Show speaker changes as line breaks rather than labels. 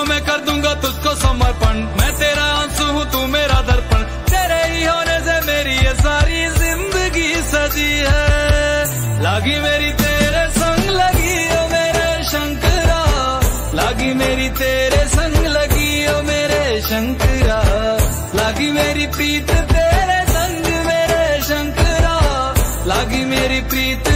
तो मैं कर दूंगा तुझको समर्पण। मैं तेरा आंसू हूँ तू मेरा दर्पण, तेरे ही होने से मेरी ये सारी जिंदगी सजी है। लागी मेरी तेरे संग लगी ओ मेरे शंकरा, लागी मेरी तेरे संग लगी ओ मेरे शंकरा, लागी मेरी प्रीत तेरे संग मेरे शंकरा, लागी मेरी प्रीत